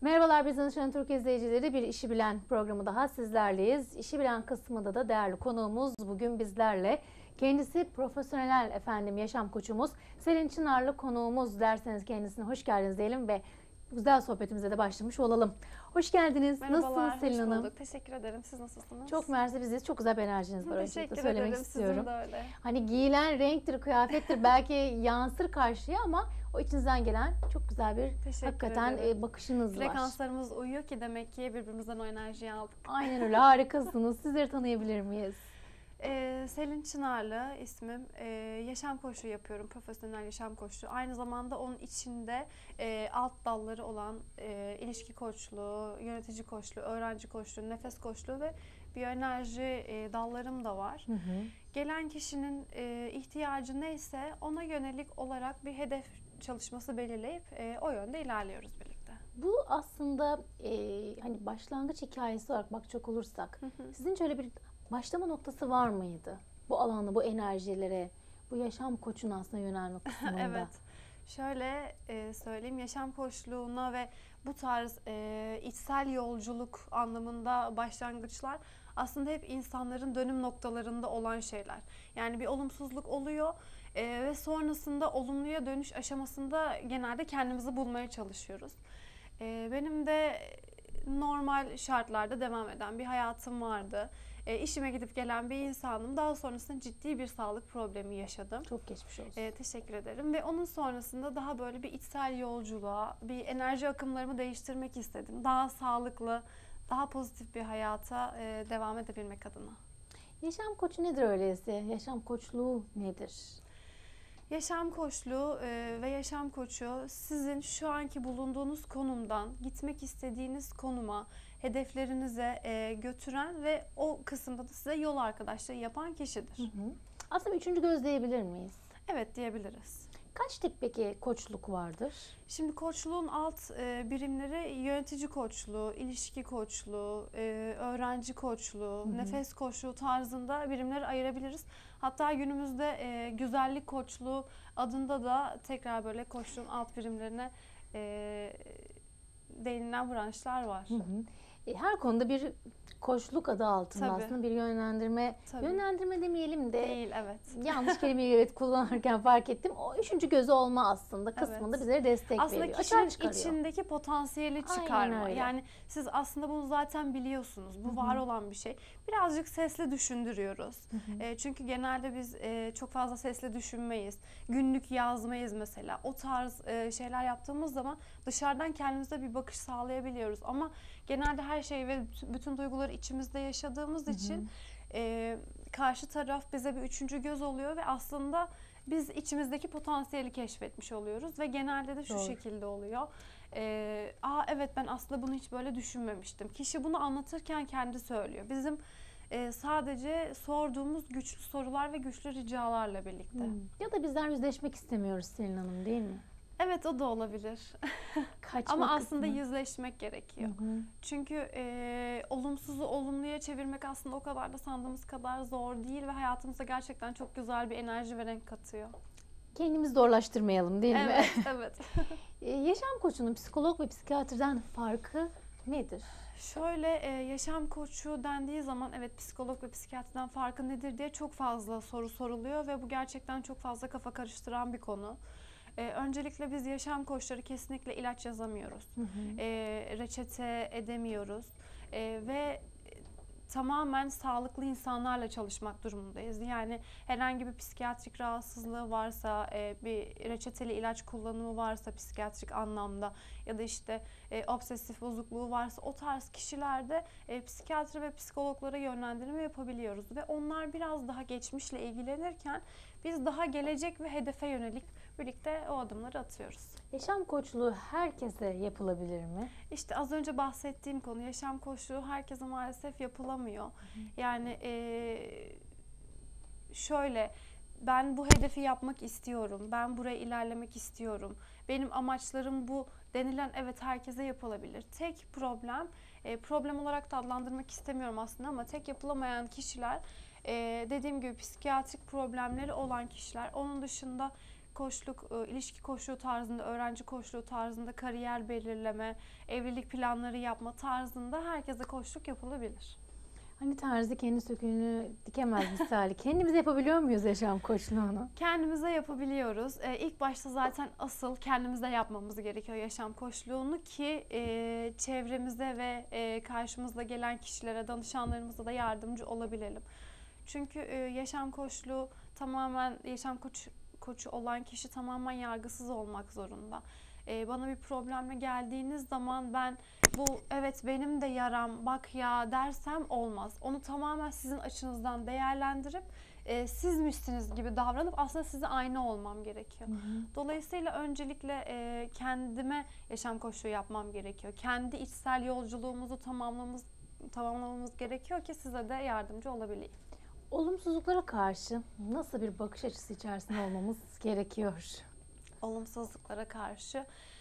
Merhabalar biz Danışan Türk izleyicileri, bir İşi Bilen programı daha sizlerleyiz. İşi Bilen kısmında da değerli konuğumuz bugün bizlerle. Kendisi profesyonel yaşam koçumuz Selin Çınarlı konuğumuz, derseniz kendisine hoş geldiniz diyelim ve güzel sohbetimize de başlamış olalım. Hoş geldiniz. Merhabalar, Nasılsınız Selin hoş Hanım? bulduk. Teşekkür ederim. Siz nasılsınız? Çok mersi, biziz. Çok güzel bir enerjiniz var. Öncelikle Teşekkür söylemek ederim. istiyorum. Sizin de öyle. Hani giyilen renktir, kıyafettir belki yansır karşıya ama o içinizden gelen çok güzel bir hakikaten bakışınız var. Frekanslarımız uyuyor ki demek ki birbirimizden o enerjiyi aldık. Aynen öyle, harikasınız. Sizleri tanıyabilir miyiz? Selin Çınarlı ismim. Yaşam koçluğu yapıyorum. Profesyonel yaşam koçluğu. Aynı zamanda onun içinde alt dalları olan ilişki koçluğu, yönetici koçluğu, öğrenci koçluğu, nefes koçluğu ve biyoenerji dallarım da var. Hı hı. Gelen kişinin ihtiyacı neyse ona yönelik olarak bir hedef çalışması belirleyip o yönde ilerliyoruz birlikte. Bu aslında hani başlangıç hikayesi olarak bakacak olursak, sizin şöyle bir başlama noktası var mıydı? Bu alanda, bu enerjilere, bu yaşam koçuna aslında yönelme kısmında. Evet. Şöyle söyleyeyim, yaşam koçluğuna ve bu tarz içsel yolculuk anlamında başlangıçlar aslında hep insanların dönüm noktalarında olan şeyler. Yani bir olumsuzluk oluyor ve sonrasında olumluya dönüş aşamasında genelde kendimizi bulmaya çalışıyoruz. Benim de normal şartlarda devam eden bir hayatım vardı. İşime gidip gelen bir insanım. Daha sonrasında ciddi bir sağlık problemi yaşadım. Çok geçmiş olsun. Teşekkür ederim. Ve onun sonrasında daha böyle bir içsel yolculuğa, bir enerji akımlarımı değiştirmek istedim. Daha sağlıklı, daha pozitif bir hayata devam edebilmek adına. Yaşam koçu nedir öyleyse? Yaşam koçluğu nedir? Yaşam koçluğu ve yaşam koçu sizin şu anki bulunduğunuz konumdan gitmek istediğiniz konuma, hedeflerinize götüren ve o kısımda da size yol arkadaşlığı yapan kişidir. Hı hı. Aslında üçüncü göz diyebilir miyiz? Evet, diyebiliriz. Kaç tip peki koçluk vardır? Şimdi koçluğun alt birimleri yönetici koçluğu, ilişki koçluğu, öğrenci koçluğu, nefes koçluğu tarzında birimleri ayırabiliriz. Hatta günümüzde güzellik koçluğu adında da tekrar böyle koçluğun alt birimlerine değinilen branşlar var. Hı hı. Her konuda bir koçluk adı altında Tabii. aslında bir yönlendirme, Tabii. yönlendirme demeyelim de Değil, evet. yanlış kelimeyi evet kullanırken fark ettim. O üçüncü gözü olma aslında kısmında Evet. bizlere destek Aslında veriyor. kişinin Açığa çıkarıyor. içindeki potansiyeli Aynen çıkarma. öyle. Yani siz aslında bunu zaten biliyorsunuz. Bu var olan bir şey. Birazcık sesli düşündürüyoruz. Çünkü genelde biz çok fazla sesli düşünmeyiz. Günlük yazmayız mesela. O tarz şeyler yaptığımız zaman dışarıdan kendimize bir bakış sağlayabiliyoruz. Ama genelde her şeyi ve bütün duyguları içimizde yaşadığımız için karşı taraf bize bir üçüncü göz oluyor ve aslında biz içimizdeki potansiyeli keşfetmiş oluyoruz ve genelde de şu Doğru. şekilde oluyor. Evet, ben aslında bunu hiç böyle düşünmemiştim. Kişi bunu anlatırken kendi söylüyor. Bizim sadece sorduğumuz güçlü sorular ve güçlü ricalarla birlikte. Ya da bizler yüzleşmek istemiyoruz Selin Hanım, değil mi? Evet, o da olabilir. Kaçma Ama aslında kısmı. yüzleşmek gerekiyor. Çünkü olumsuzu olumluya çevirmek aslında o kadar da sandığımız kadar zor değil ve hayatımıza gerçekten çok güzel bir enerji ve renk katıyor. Kendimizi zorlaştırmayalım, değil mi? Evet, evet. Yaşam koçunun psikolog ve psikiyatrdan farkı nedir? Şöyle yaşam koçu dendiği zaman evet psikolog ve psikiyatrdan farkı nedir diye çok fazla soru soruluyor ve bu gerçekten çok fazla kafa karıştıran bir konu. Öncelikle biz yaşam koçları kesinlikle ilaç yazamıyoruz. Reçete edemiyoruz ve tamamen sağlıklı insanlarla çalışmak durumundayız. Yani herhangi bir psikiyatrik rahatsızlığı varsa, bir reçeteli ilaç kullanımı varsa psikiyatrik anlamda ya da işte obsesif bozukluğu varsa o tarz kişilerde psikiyatri ve psikologlara yönlendirme yapabiliyoruz. Ve onlar biraz daha geçmişle ilgilenirken biz daha gelecek ve hedefe yönelik birlikte o adımları atıyoruz. Yaşam koçluğu herkese yapılabilir mi? İşte az önce bahsettiğim konu, yaşam koçluğu herkese maalesef yapılamıyor. Yani şöyle, ben bu hedefi yapmak istiyorum, ben buraya ilerlemek istiyorum, benim amaçlarım bu denilen evet herkese yapılabilir. Tek problem, problem olarak da adlandırmak istemiyorum aslında ama tek yapılamayan kişiler dediğim gibi psikiyatrik problemleri olan kişiler. Onun dışında koçluk, ilişki koçluğu tarzında, öğrenci koçluğu tarzında, kariyer belirleme, evlilik planları yapma tarzında herkese koçluk yapılabilir. Hani terzi kendi söküğünü dikemez misali. Kendimiz yapabiliyor muyuz yaşam koçluğunu? Kendimize yapabiliyoruz. İlk başta zaten asıl kendimize yapmamız gerekiyor yaşam koçluğunu ki çevremize ve karşımızda gelen kişilere, danışanlarımıza da yardımcı olabilelim. Çünkü yaşam koçluğu tamamen, yaşam koçu olan kişi tamamen yargısız olmak zorunda. Bana bir problemle geldiğiniz zaman ben bu evet benim de yaram bak ya dersem olmaz. Onu tamamen sizin açınızdan değerlendirip sizmişsiniz gibi davranıp aslında size aynı olmam gerekiyor. Dolayısıyla öncelikle kendime yaşam koçluğu yapmam gerekiyor. Kendi içsel yolculuğumuzu tamamlamamız gerekiyor ki size de yardımcı olabileyim. Olumsuzluklara karşı nasıl bir bakış açısı içerisinde olmamız gerekiyor? Olumsuzluklara karşı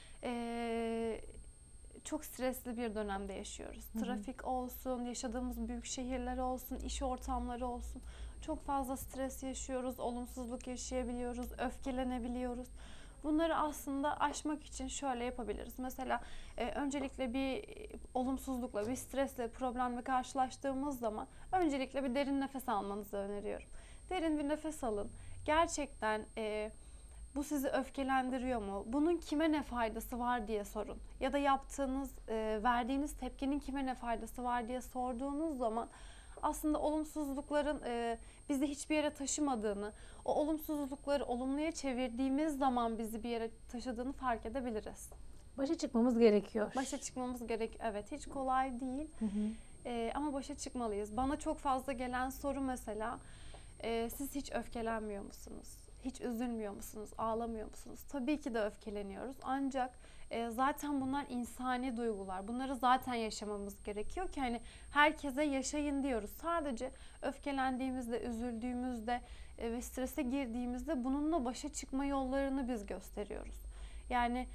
çok stresli bir dönemde yaşıyoruz. Trafik olsun, yaşadığımız büyük şehirler olsun, iş ortamları olsun. Çok fazla stres yaşıyoruz, olumsuzluk yaşayabiliyoruz, öfkelenebiliyoruz. Bunları aslında aşmak için şöyle yapabiliriz. Mesela öncelikle bir olumsuzlukla, bir stresle, problemle karşılaştığımız zaman öncelikle bir derin nefes almanızı öneriyorum. Derin bir nefes alın. Gerçekten bu sizi öfkelendiriyor mu? Bunun kime ne faydası var diye sorun. Ya da yaptığınız, verdiğiniz tepkinin kime ne faydası var diye sorduğunuz zaman aslında olumsuzlukların bizi hiçbir yere taşımadığını, o olumsuzlukları olumluya çevirdiğimiz zaman bizi bir yere taşıdığını fark edebiliriz. Başa çıkmamız gerekiyor. Başa çıkmamız gerek. Evet, hiç kolay değil. Ama başa çıkmalıyız. Bana çok fazla gelen soru mesela, siz hiç öfkelenmiyor musunuz? Hiç üzülmüyor musunuz? Ağlamıyor musunuz? Tabii ki de öfkeleniyoruz. Ancak zaten bunlar insani duygular. Bunları zaten yaşamamız gerekiyor ki hani herkese yaşayın diyoruz. Sadece öfkelendiğimizde, üzüldüğümüzde ve strese girdiğimizde bununla başa çıkma yollarını biz gösteriyoruz. Yani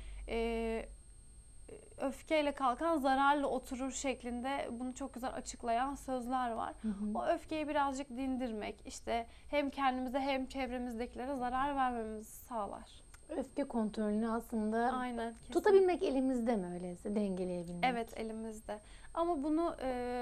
öfkeyle kalkan zararla oturur şeklinde bunu çok güzel açıklayan sözler var. O öfkeyi birazcık dindirmek, işte hem kendimize hem çevremizdekilere zarar vermemizi sağlar. Öfke kontrolünü aslında Aynen, tutabilmek elimizde mi öyleyse, dengeleyebilmek? Evet, elimizde. Ama bunu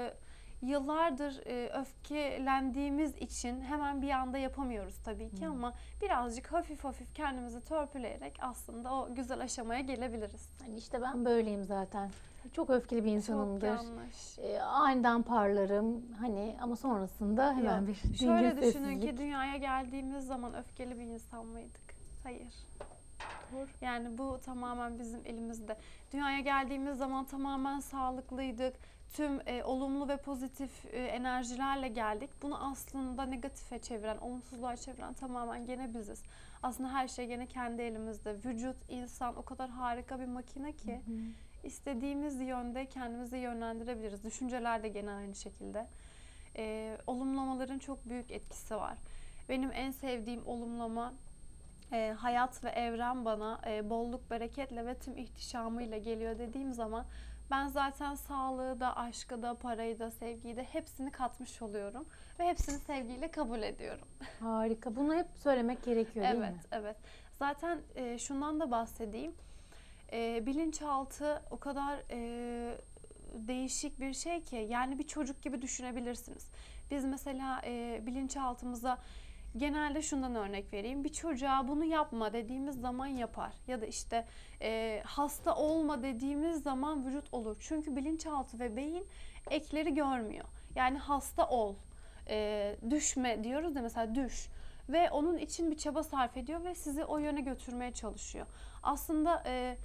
yıllardır öfkelendiğimiz için hemen bir anda yapamıyoruz tabii ki ama birazcık hafif hafif kendimizi törpüleyerek aslında o güzel aşamaya gelebiliriz. Hani işte ben böyleyim zaten. Çok öfkeli bir insanımdır. Çok yanlış. Aniden parlarım hani ama sonrasında hemen bir Şöyle düşünün dengesizlik. ki dünyaya geldiğimiz zaman öfkeli bir insan mıydık? Hayır. Yani bu tamamen bizim elimizde. Dünyaya geldiğimiz zaman tamamen sağlıklıydık. Tüm olumlu ve pozitif enerjilerle geldik. Bunu aslında negatife çeviren, olumsuzluğa çeviren tamamen gene biziz. Aslında her şey gene kendi elimizde. Vücut, insan o kadar harika bir makine ki istediğimiz yönde kendimizi yönlendirebiliriz. Düşünceler de gene aynı şekilde. Olumlamaların çok büyük etkisi var. Benim en sevdiğim olumlama, hayat ve evren bana bolluk, bereketle ve tüm ihtişamıyla geliyor dediğim zaman ben zaten sağlığı da, aşkı da, parayı da, sevgiyi de hepsini katmış oluyorum ve hepsini sevgiyle kabul ediyorum. Harika. Bunu hep söylemek gerekiyor değil mi? Evet, evet. Zaten şundan da bahsedeyim. Bilinçaltı o kadar değişik bir şey ki yani bir çocuk gibi düşünebilirsiniz. Biz mesela bilinçaltımıza genelde şundan örnek vereyim. Bir çocuğa bunu yapma dediğimiz zaman yapar. Ya da işte hasta olma dediğimiz zaman vücut olur. Çünkü bilinçaltı ve beyin ekleri görmüyor. Yani hasta ol, düşme diyoruz da mesela düş. Ve onun için bir çaba sarf ediyor ve sizi o yöne götürmeye çalışıyor. Aslında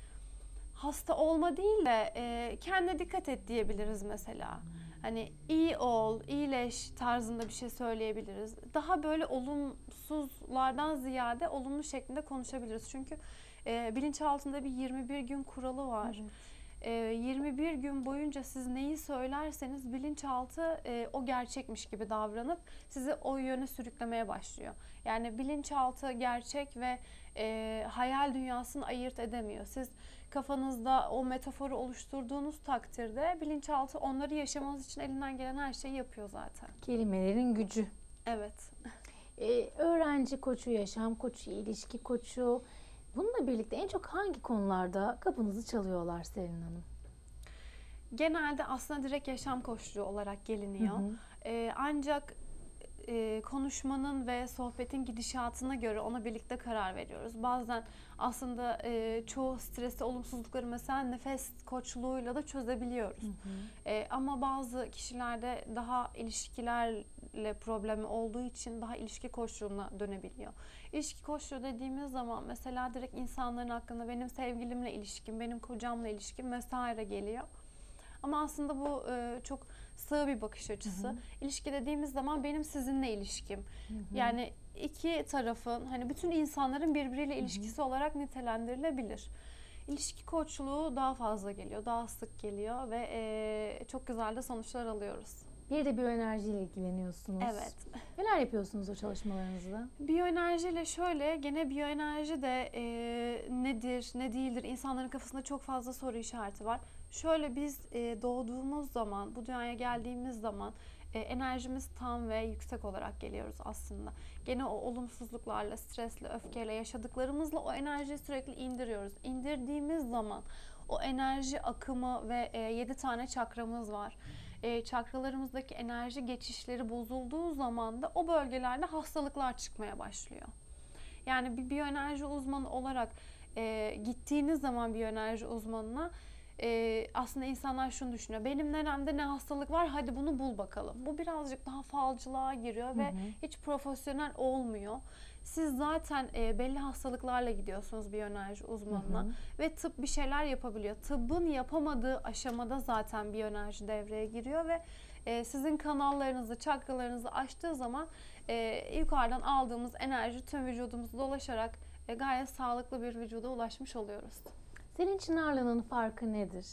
hasta olma değil de kendine dikkat et diyebiliriz mesela. Hani iyi ol, iyileş tarzında bir şey söyleyebiliriz. Daha böyle olumsuzlardan ziyade olumlu şeklinde konuşabiliriz. Çünkü bilinçaltında bir 21 gün kuralı var. Evet. 21 gün boyunca siz neyi söylerseniz bilinçaltı o gerçekmiş gibi davranıp sizi o yöne sürüklemeye başlıyor. Yani bilinçaltı gerçek ve hayal dünyasını ayırt edemiyor. Siz kafanızda o metaforu oluşturduğunuz takdirde bilinçaltı onları yaşamanız için elinden gelen her şeyi yapıyor zaten. Kelimelerin gücü. Evet. Öğrenci koçu, yaşam koçu, ilişki koçu. Bununla birlikte en çok hangi konularda kapınızı çalıyorlar Selin Hanım? Genelde aslında direkt yaşam koçluğu olarak geliniyor. Hı hı. Ancak konuşmanın ve sohbetin gidişatına göre ona birlikte karar veriyoruz. Bazen aslında çoğu stresi, olumsuzlukları mesela nefes koçluğuyla da çözebiliyoruz. Hı hı. Ama bazı kişilerde daha ilişkilerle problemi olduğu için daha ilişki koçluğuna dönebiliyor. İlişki koçluğu dediğimiz zaman mesela direkt insanların hakkında benim sevgilimle ilişkim, benim kocamla ilişkim vesaire geliyor. Ama aslında bu çok sığ bir bakış açısı. Hı hı. İlişki dediğimiz zaman benim sizinle ilişkim. Hı hı. Yani iki tarafın, hani bütün insanların birbiriyle ilişkisi olarak nitelendirilebilir. İlişki koçluğu daha fazla geliyor, daha sık geliyor ve çok güzel de sonuçlar alıyoruz. Bir de biyoenerjiyle ilgileniyorsunuz. Evet. Neler yapıyorsunuz o çalışmalarınızda? Biyoenerjiyle şöyle, gene biyoenerji de nedir, ne değildir? İnsanların kafasında çok fazla soru işareti var. Şöyle biz doğduğumuz zaman, bu dünyaya geldiğimiz zaman enerjimiz tam ve yüksek olarak geliyoruz aslında. Gene o olumsuzluklarla, stresle, öfkeyle, yaşadıklarımızla o enerjiyi sürekli indiriyoruz. İndirdiğimiz zaman o enerji akımı ve 7 tane çakramız var. Çakralarımızdaki enerji geçişleri bozulduğu zaman da o bölgelerde hastalıklar çıkmaya başlıyor. Yani bir biyoenerji uzmanı olarak gittiğiniz zaman biyoenerji uzmanına aslında insanlar şunu düşünüyor. Benim neremde ne hastalık var, hadi bunu bul bakalım. Bu birazcık daha falcılığa giriyor ve hiç profesyonel olmuyor. Siz zaten belli hastalıklarla gidiyorsunuz biyoenerji uzmanına ve tıp bir şeyler yapabiliyor. Tıbbın yapamadığı aşamada zaten biyoenerji devreye giriyor ve sizin kanallarınızı, çakralarınızı açtığı zaman yukarıdan aldığımız enerji tüm vücudumuzu dolaşarak gayet sağlıklı bir vücuda ulaşmış oluyoruz. Selin Çınarlı'nın farkı nedir?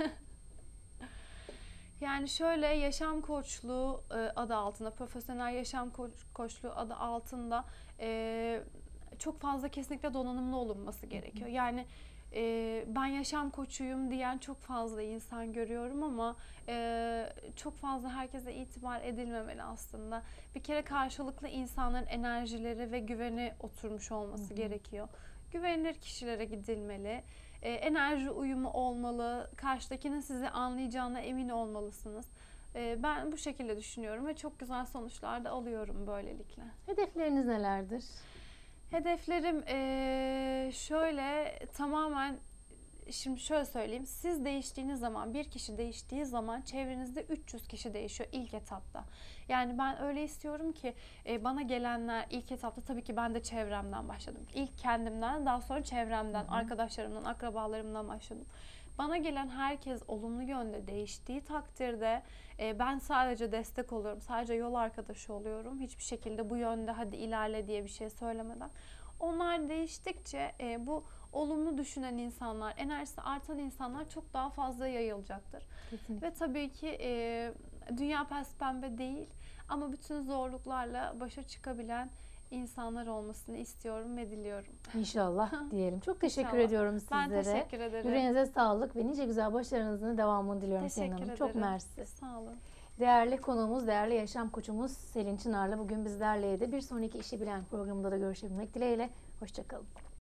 Yani şöyle, yaşam koçluğu adı altında, profesyonel yaşam koçluğu adı altında çok fazla kesinlikle donanımlı olunması gerekiyor. Yani ben yaşam koçuyum diyen çok fazla insan görüyorum ama çok fazla herkese itibar edilmemeli aslında. Bir kere karşılıklı insanların enerjileri ve güveni oturmuş olması gerekiyor. Güvenilir kişilere gidilmeli. Enerji uyumu olmalı. Karşıdakinin sizi anlayacağına emin olmalısınız. Ben bu şekilde düşünüyorum ve çok güzel sonuçlar da alıyorum böylelikle. Hedefleriniz nelerdir? Hedeflerim şöyle tamamen, şimdi şöyle söyleyeyim. Siz değiştiğiniz zaman, bir kişi değiştiği zaman çevrenizde 300 kişi değişiyor ilk etapta. Yani ben öyle istiyorum ki bana gelenler ilk etapta, tabii ki ben de çevremden başladım. İlk kendimden, daha sonra çevremden, arkadaşlarımdan, akrabalarımdan başladım. Bana gelen herkes olumlu yönde değiştiği takdirde ben sadece destek oluyorum, sadece yol arkadaşı oluyorum. Hiçbir şekilde bu yönde hadi ilerle diye bir şey söylemeden. Onlar değiştikçe bu olumlu düşünen insanlar, enerjisi artan insanlar çok daha fazla yayılacaktır. Kesinlikle. Ve tabii ki dünya pembe değil ama bütün zorluklarla başa çıkabilen insanlar olmasını istiyorum ve diliyorum. İnşallah diyelim. Çok teşekkür İnşallah. ediyorum sizlere. Ben teşekkür ederim. Yüreğinize sağlık ve nice güzel başarınızın devamını diliyorum Selin Teşekkür Hanım. ederim. Çok mersi. Sağ olun. Değerli konuğumuz, değerli yaşam koçumuz Selin Çınar'la bugün bizlerleydi. Bir sonraki İşi Bilen programında da görüşebilmek dileğiyle. Hoşça kalın.